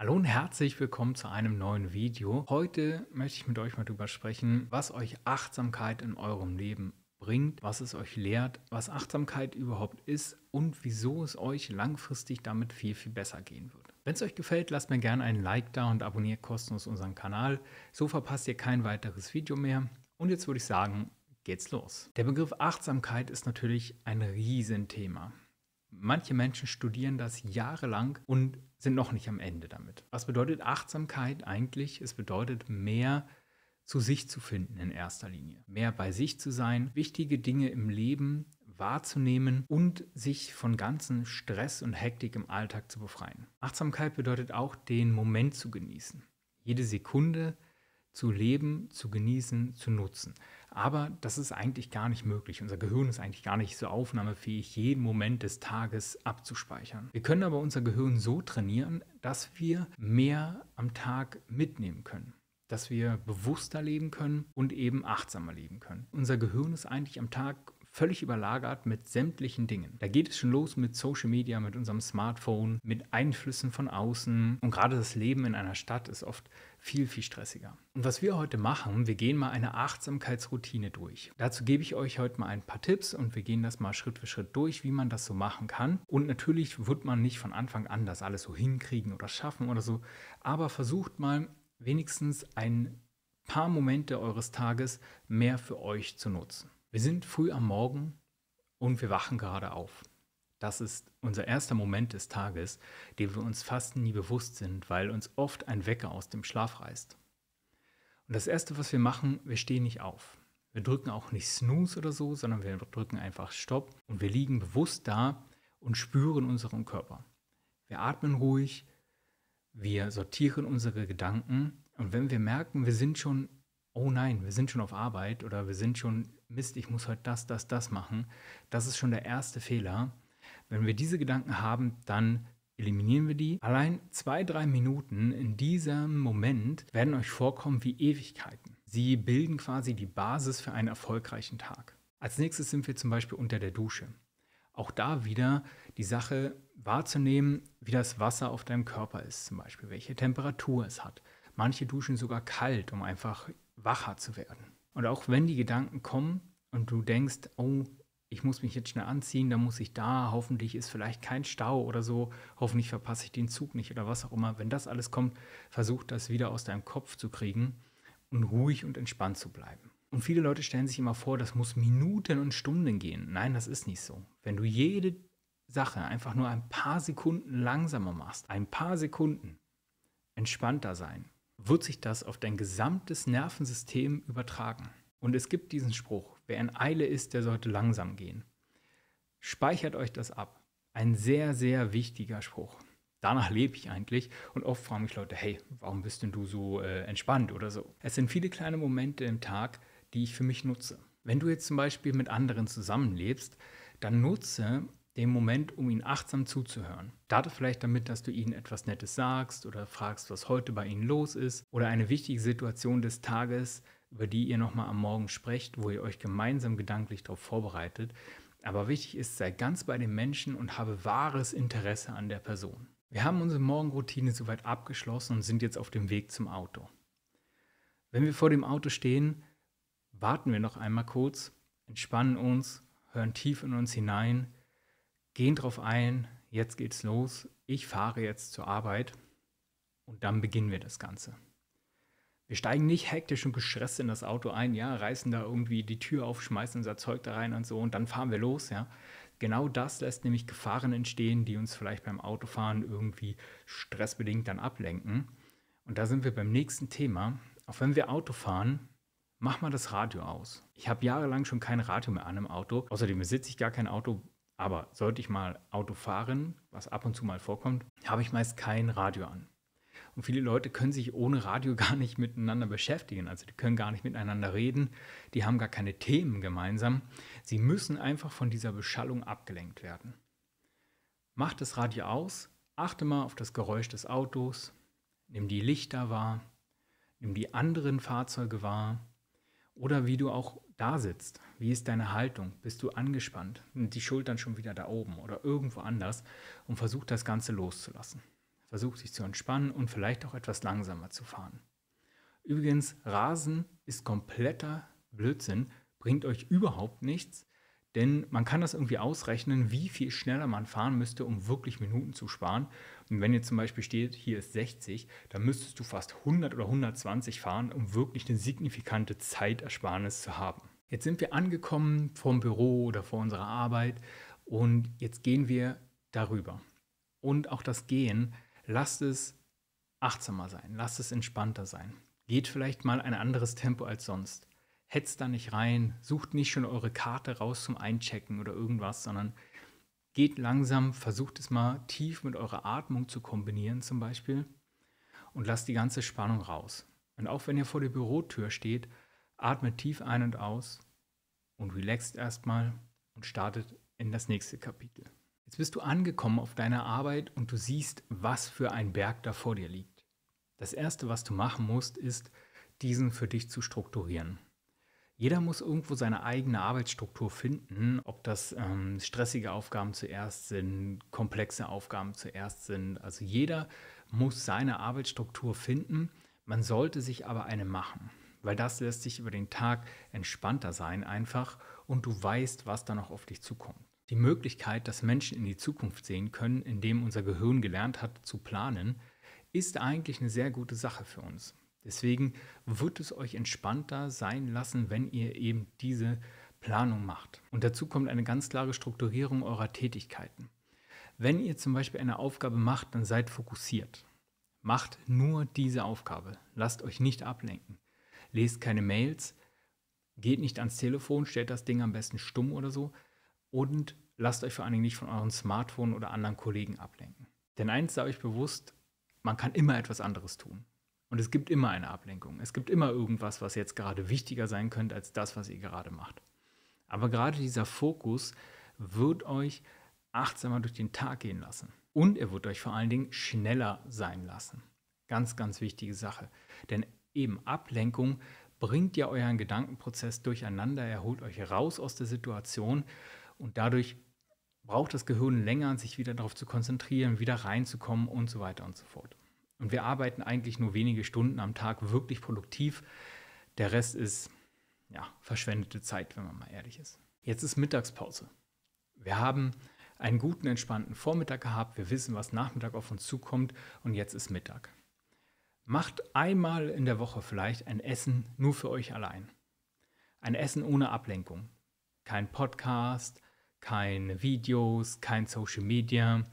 Hallo und herzlich willkommen zu einem neuen Video. Heute möchte ich mit euch mal darüber sprechen, was euch Achtsamkeit in eurem Leben bringt, was es euch lehrt, was Achtsamkeit überhaupt ist und wieso es euch langfristig damit viel, viel besser gehen wird. Wenn es euch gefällt, lasst mir gerne einen Like da und abonniert kostenlos unseren Kanal. So verpasst ihr kein weiteres Video mehr. Und jetzt würde ich sagen, geht's los. Der Begriff Achtsamkeit ist natürlich ein Riesenthema. Manche Menschen studieren das jahrelang und sind noch nicht am Ende damit. Was bedeutet Achtsamkeit eigentlich? Es bedeutet mehr zu sich zu finden in erster Linie. Mehr bei sich zu sein, wichtige Dinge im Leben wahrzunehmen und sich von ganzen Stress und Hektik im Alltag zu befreien. Achtsamkeit bedeutet auch, den Moment zu genießen. Jede Sekunde zu leben, zu genießen, zu nutzen. Aber das ist eigentlich gar nicht möglich. Unser Gehirn ist eigentlich gar nicht so aufnahmefähig, jeden Moment des Tages abzuspeichern. Wir können aber unser Gehirn so trainieren, dass wir mehr am Tag mitnehmen können. Dass wir bewusster leben können und eben achtsamer leben können. Unser Gehirn ist eigentlich am Tag völlig überlagert mit sämtlichen Dingen. Da geht es schon los mit Social Media, mit unserem Smartphone, mit Einflüssen von außen. Und gerade das Leben in einer Stadt ist oft viel, viel stressiger. Und was wir heute machen, wir gehen mal eine Achtsamkeitsroutine durch. Dazu gebe ich euch heute mal ein paar Tipps und wir gehen das mal Schritt für Schritt durch, wie man das so machen kann. Und natürlich wird man nicht von Anfang an das alles so hinkriegen oder schaffen oder so, aber versucht mal wenigstens ein paar Momente eures Tages mehr für euch zu nutzen. Wir sind früh am Morgen und wir wachen gerade auf. Das ist unser erster Moment des Tages, dem wir uns fast nie bewusst sind, weil uns oft ein Wecker aus dem Schlaf reißt. Und das Erste, was wir machen, wir stehen nicht auf. Wir drücken auch nicht Snooze oder so, sondern wir drücken einfach Stopp und wir liegen bewusst da und spüren unseren Körper. Wir atmen ruhig, wir sortieren unsere Gedanken und wenn wir merken, wir sind schon, oh nein, wir sind schon auf Arbeit oder wir sind schon, Mist, ich muss heute das machen, das ist schon der erste Fehler. Wenn wir diese Gedanken haben, dann eliminieren wir die. Allein 2-3 Minuten in diesem Moment werden euch vorkommen wie Ewigkeiten. Sie bilden quasi die Basis für einen erfolgreichen Tag. Als nächstes sind wir zum Beispiel unter der Dusche. Auch da wieder die Sache wahrzunehmen, wie das Wasser auf deinem Körper ist, zum Beispiel, welche Temperatur es hat. Manche duschen sogar kalt, um einfach wacher zu werden. Und auch wenn die Gedanken kommen und du denkst, oh, ich muss mich jetzt schnell anziehen, dann muss ich da, hoffentlich ist vielleicht kein Stau oder so, hoffentlich verpasse ich den Zug nicht oder was auch immer. Wenn das alles kommt, versuch das wieder aus deinem Kopf zu kriegen und ruhig und entspannt zu bleiben. Und viele Leute stellen sich immer vor, das muss Minuten und Stunden gehen. Nein, das ist nicht so. Wenn du jede Sache einfach nur ein paar Sekunden langsamer machst, ein paar Sekunden entspannter sein, wird sich das auf dein gesamtes Nervensystem übertragen. Und es gibt diesen Spruch, wer in Eile ist, der sollte langsam gehen. Speichert euch das ab. Ein sehr, sehr wichtiger Spruch. Danach lebe ich eigentlich und oft fragen mich Leute, hey, warum bist denn du so entspannt oder so? Es sind viele kleine Momente im Tag, die ich für mich nutze. Wenn du jetzt zum Beispiel mit anderen zusammenlebst, dann nutze den Moment, um ihnen achtsam zuzuhören. Starte vielleicht damit, dass du ihnen etwas Nettes sagst oder fragst, was heute bei ihnen los ist oder eine wichtige Situation des Tages, über die ihr nochmal am Morgen sprecht, wo ihr euch gemeinsam gedanklich darauf vorbereitet. Aber wichtig ist, sei ganz bei den Menschen und habe wahres Interesse an der Person. Wir haben unsere Morgenroutine soweit abgeschlossen und sind jetzt auf dem Weg zum Auto. Wenn wir vor dem Auto stehen, warten wir noch einmal kurz, entspannen uns, hören tief in uns hinein, gehen drauf ein, jetzt geht's los, ich fahre jetzt zur Arbeit und dann beginnen wir das Ganze. Wir steigen nicht hektisch und gestresst in das Auto ein, ja, reißen da irgendwie die Tür auf, schmeißen unser Zeug da rein und so und dann fahren wir los, ja. Genau das lässt nämlich Gefahren entstehen, die uns vielleicht beim Autofahren irgendwie stressbedingt dann ablenken. Und da sind wir beim nächsten Thema. Auch wenn wir Auto fahren, mach mal das Radio aus. Ich habe jahrelang schon kein Radio mehr an im Auto. Außerdem besitze ich gar kein Auto. Aber sollte ich mal Auto fahren, was ab und zu mal vorkommt, habe ich meist kein Radio an. Und viele Leute können sich ohne Radio gar nicht miteinander beschäftigen. Also die können gar nicht miteinander reden. Die haben gar keine Themen gemeinsam. Sie müssen einfach von dieser Beschallung abgelenkt werden. Mach das Radio aus, achte mal auf das Geräusch des Autos, nimm die Lichter wahr, nimm die anderen Fahrzeuge wahr oder wie du auch da sitzt. Wie ist deine Haltung? Bist du angespannt? Sind die Schultern schon wieder da oben oder irgendwo anders? Und versuch das Ganze loszulassen. versucht sich zu entspannen und vielleicht auch etwas langsamer zu fahren. Übrigens, Rasen ist kompletter Blödsinn, bringt euch überhaupt nichts, denn man kann das irgendwie ausrechnen, wie viel schneller man fahren müsste, um wirklich Minuten zu sparen. Und wenn jetzt zum Beispiel steht, hier ist 60, dann müsstest du fast 100 oder 120 fahren, um wirklich eine signifikante Zeitersparnis zu haben. Jetzt sind wir angekommen vom Büro oder vor unserer Arbeit und jetzt gehen wir darüber. Und auch das Gehen, lasst es achtsamer sein, lasst es entspannter sein. Geht vielleicht mal ein anderes Tempo als sonst. Hetzt da nicht rein, sucht nicht schon eure Karte raus zum Einchecken oder irgendwas, sondern geht langsam, versucht es mal tief mit eurer Atmung zu kombinieren zum Beispiel und lasst die ganze Spannung raus. Und auch wenn ihr vor der Bürotür steht, atmet tief ein und aus und relaxt erstmal und startet in das nächste Kapitel. Jetzt bist du angekommen auf deiner Arbeit und du siehst, was für ein Berg da vor dir liegt. Das Erste, was du machen musst, ist, diesen für dich zu strukturieren. Jeder muss irgendwo seine eigene Arbeitsstruktur finden, ob das stressige Aufgaben zuerst sind, komplexe Aufgaben zuerst sind. Also jeder muss seine Arbeitsstruktur finden. Man sollte sich aber eine machen, weil das lässt sich über den Tag entspannter sein einfach und du weißt, was da noch auf dich zukommt. Die Möglichkeit, dass Menschen in die Zukunft sehen können, indem unser Gehirn gelernt hat zu planen, ist eigentlich eine sehr gute Sache für uns. Deswegen wird es euch entspannter sein lassen, wenn ihr eben diese Planung macht. Und dazu kommt eine ganz klare Strukturierung eurer Tätigkeiten. Wenn ihr zum Beispiel eine Aufgabe macht, dann seid fokussiert. Macht nur diese Aufgabe. Lasst euch nicht ablenken. Lest keine Mails, geht nicht ans Telefon, stellt das Ding am besten stumm oder so und lasst euch vor allen Dingen nicht von eurem Smartphone oder anderen Kollegen ablenken. Denn eins sei euch bewusst, man kann immer etwas anderes tun. Und es gibt immer eine Ablenkung. Es gibt immer irgendwas, was jetzt gerade wichtiger sein könnte als das, was ihr gerade macht. Aber gerade dieser Fokus wird euch achtsamer durch den Tag gehen lassen. Und er wird euch vor allen Dingen schneller sein lassen. Ganz, ganz wichtige Sache. Denn eben Ablenkung bringt ja euren Gedankenprozess durcheinander. Er holt euch raus aus der Situation und dadurch braucht das Gehirn länger, sich wieder darauf zu konzentrieren, wieder reinzukommen und so weiter und so fort. Und wir arbeiten eigentlich nur wenige Stunden am Tag wirklich produktiv. Der Rest ist verschwendete Zeit, wenn man mal ehrlich ist. Jetzt ist Mittagspause. Wir haben einen guten, entspannten Vormittag gehabt. Wir wissen, was Nachmittag auf uns zukommt und jetzt ist Mittag. Macht einmal in der Woche vielleicht ein Essen nur für euch allein. Ein Essen ohne Ablenkung. Kein Podcast, keine Videos, kein Social Media.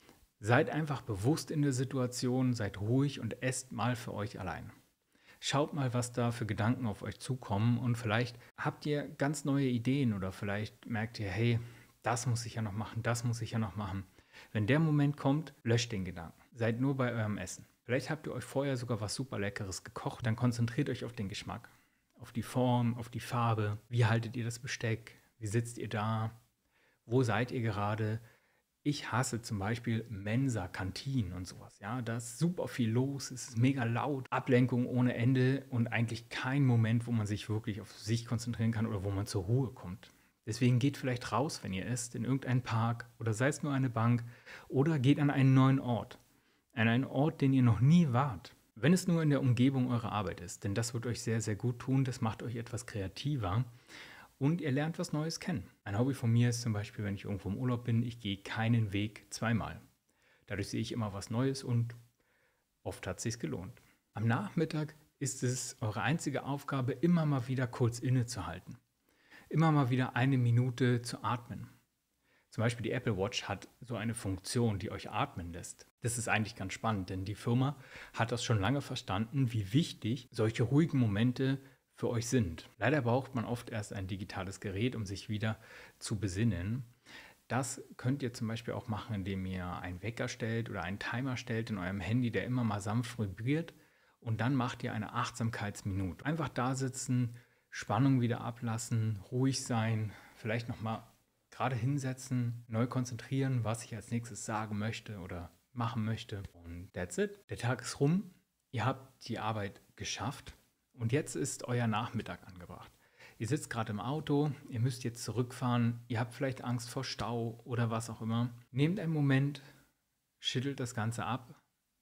Seid einfach bewusst in der Situation, seid ruhig und esst mal für euch allein. Schaut mal, was da für Gedanken auf euch zukommen und vielleicht habt ihr ganz neue Ideen oder vielleicht merkt ihr, hey, das muss ich ja noch machen, das muss ich ja noch machen. Wenn der Moment kommt, löscht den Gedanken. Seid nur bei eurem Essen. Vielleicht habt ihr euch vorher sogar was super Leckeres gekocht, dann konzentriert euch auf den Geschmack, auf die Form, auf die Farbe. Wie haltet ihr das Besteck? Wie sitzt ihr da? Wo seid ihr gerade? Ich hasse zum Beispiel Mensa, Kantinen und sowas. Ja, da ist super viel los, es ist mega laut, Ablenkung ohne Ende und eigentlich kein Moment, wo man sich wirklich auf sich konzentrieren kann oder wo man zur Ruhe kommt. Deswegen geht vielleicht raus, wenn ihr esst, in irgendeinen Park oder sei es nur eine Bank oder geht an einen neuen Ort. An einen Ort, den ihr noch nie wart. Wenn es nur in der Umgebung eurer Arbeit ist, denn das wird euch sehr, sehr gut tun, das macht euch etwas kreativer. Und ihr lernt was Neues kennen. Ein Hobby von mir ist zum Beispiel, wenn ich irgendwo im Urlaub bin, ich gehe keinen Weg zweimal. Dadurch sehe ich immer was Neues und oft hat es sich gelohnt. Am Nachmittag ist es eure einzige Aufgabe, immer mal wieder kurz innezuhalten. Immer mal wieder 1 Minute zu atmen. Zum Beispiel die Apple Watch hat so eine Funktion, die euch atmen lässt. Das ist eigentlich ganz spannend, denn die Firma hat das schon lange verstanden, wie wichtig solche ruhigen Momente für euch sind. Leider braucht man oft erst ein digitales Gerät, um sich wieder zu besinnen. Das könnt ihr zum Beispiel auch machen, indem ihr einen Wecker stellt oder einen Timer stellt in eurem Handy, der immer mal sanft vibriert und dann macht ihr eine Achtsamkeitsminute. Einfach da sitzen, Spannung wieder ablassen, ruhig sein, vielleicht nochmal gerade hinsetzen, neu konzentrieren, was ich als nächstes sagen möchte oder machen möchte. Und that's it. Der Tag ist rum, ihr habt die Arbeit geschafft. Und jetzt ist euer Nachmittag angebracht. Ihr sitzt gerade im Auto, ihr müsst jetzt zurückfahren, ihr habt vielleicht Angst vor Stau oder was auch immer. Nehmt einen Moment, schüttelt das Ganze ab,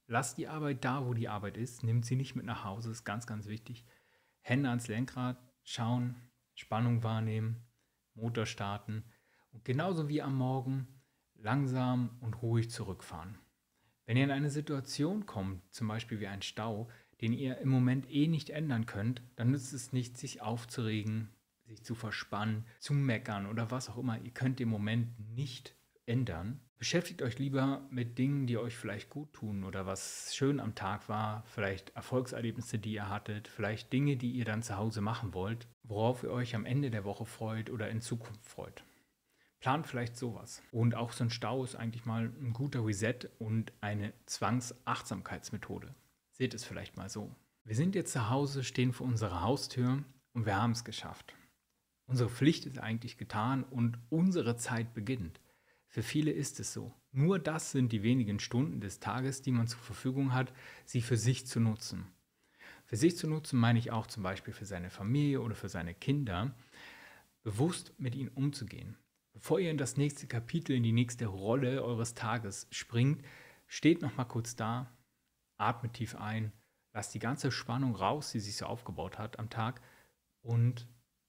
Lasst die Arbeit da, wo die Arbeit ist. Nehmt sie nicht mit nach Hause, ist ganz, ganz wichtig. Hände ans Lenkrad, schauen, Spannung wahrnehmen, Motor starten und genauso wie am Morgen langsam und ruhig zurückfahren. Wenn ihr in eine Situation kommt, zum Beispiel wie ein Stau, den ihr im Moment nicht ändern könnt, dann nützt es nicht, sich aufzuregen, sich zu verspannen, zu meckern oder was auch immer. Ihr könnt den Moment nicht ändern. Beschäftigt euch lieber mit Dingen, die euch vielleicht gut tun oder was schön am Tag war, vielleicht Erfolgserlebnisse, die ihr hattet, vielleicht Dinge, die ihr dann zu Hause machen wollt, worauf ihr euch am Ende der Woche freut oder in Zukunft freut. Plant vielleicht sowas. Und auch so ein Stau ist eigentlich mal ein guter Reset und eine Zwangsachtsamkeitsmethode. Seht es vielleicht mal so. Wir sind jetzt zu Hause, stehen vor unserer Haustür und wir haben es geschafft. Unsere Pflicht ist eigentlich getan und unsere Zeit beginnt. Für viele ist es so. Nur das sind die wenigen Stunden des Tages, die man zur Verfügung hat, sie für sich zu nutzen. Für sich zu nutzen meine ich auch zum Beispiel für seine Familie oder für seine Kinder, bewusst mit ihnen umzugehen. Bevor ihr in das nächste Kapitel, in die nächste Rolle eures Tages springt, steht noch mal kurz da, atmet tief ein, lasst die ganze Spannung raus, die sich so aufgebaut hat am Tag und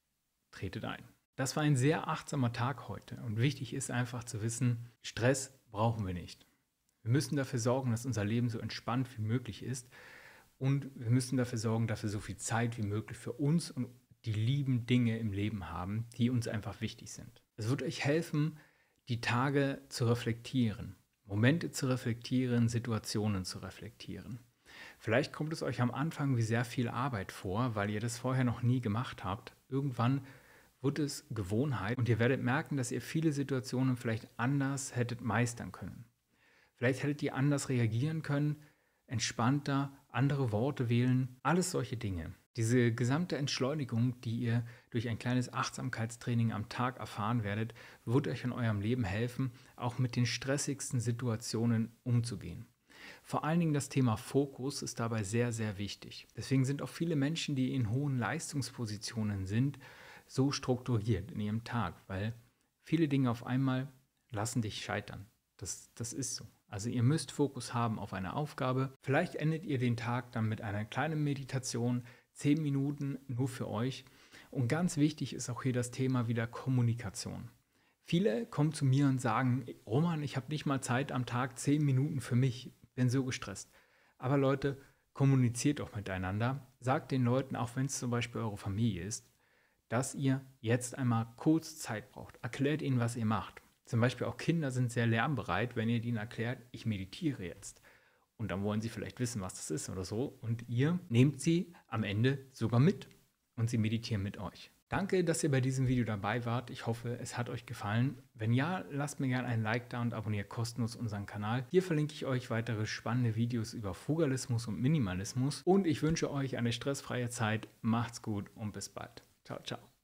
tretet ein. Das war ein sehr achtsamer Tag heute und wichtig ist einfach zu wissen, Stress brauchen wir nicht. Wir müssen dafür sorgen, dass unser Leben so entspannt wie möglich ist und wir müssen dafür sorgen, dass wir so viel Zeit wie möglich für uns und die lieben Dinge im Leben haben, die uns einfach wichtig sind. Es wird euch helfen, die Tage zu reflektieren, Momente zu reflektieren, Situationen zu reflektieren. Vielleicht kommt es euch am Anfang wie sehr viel Arbeit vor, weil ihr das vorher noch nie gemacht habt. Irgendwann wird es Gewohnheit und ihr werdet merken, dass ihr viele Situationen vielleicht anders hättet meistern können. Vielleicht hättet ihr anders reagieren können, entspannter, andere Worte wählen, alles solche Dinge. Diese gesamte Entschleunigung, die ihr durch ein kleines Achtsamkeitstraining am Tag erfahren werdet, wird euch in eurem Leben helfen, auch mit den stressigsten Situationen umzugehen. Vor allen Dingen das Thema Fokus ist dabei sehr, sehr wichtig. Deswegen sind auch viele Menschen, die in hohen Leistungspositionen sind, so strukturiert in ihrem Tag, weil viele Dinge auf einmal lassen dich scheitern. Das ist so. Also ihr müsst Fokus haben auf eine Aufgabe. Vielleicht endet ihr den Tag dann mit einer kleinen Meditation, 10 Minuten nur für euch. Und ganz wichtig ist auch hier das Thema wieder Kommunikation. Viele kommen zu mir und sagen, Roman, ich habe nicht mal Zeit am Tag, 10 Minuten für mich, bin so gestresst. Aber Leute, kommuniziert doch miteinander. Sagt den Leuten, auch wenn es zum Beispiel eure Familie ist, dass ihr jetzt einmal kurz Zeit braucht. Erklärt ihnen, was ihr macht. Zum Beispiel auch Kinder sind sehr lernbereit, wenn ihr ihnen erklärt, ich meditiere jetzt. Und dann wollen sie vielleicht wissen, was das ist oder so. Und ihr nehmt sie am Ende sogar mit und sie meditieren mit euch. Danke, dass ihr bei diesem Video dabei wart. Ich hoffe, es hat euch gefallen. Wenn ja, lasst mir gerne ein Like da und abonniert kostenlos unseren Kanal. Hier verlinke ich euch weitere spannende Videos über Frugalismus und Minimalismus. Und ich wünsche euch eine stressfreie Zeit. Macht's gut und bis bald. Ciao, ciao.